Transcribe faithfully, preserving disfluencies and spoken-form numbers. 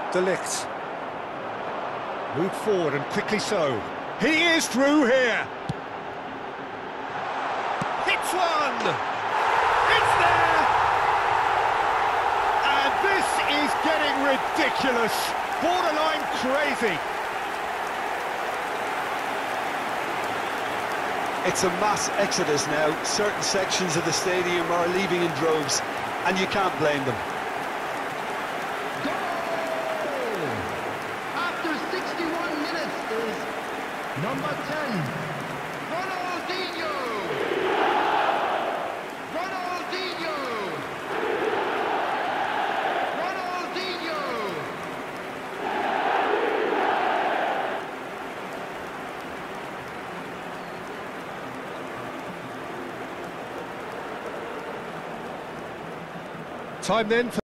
De Ligt. Moved forward and quickly so. He is through here. Hits one. It's there. And this is getting ridiculous. Borderline crazy. It's a mass exodus now. Certain sections of the stadium are leaving in droves, and you can't blame them. Goal! After sixty-one minutes is number ten, Ronaldinho! Ronaldinho! Ronaldinho! Time then for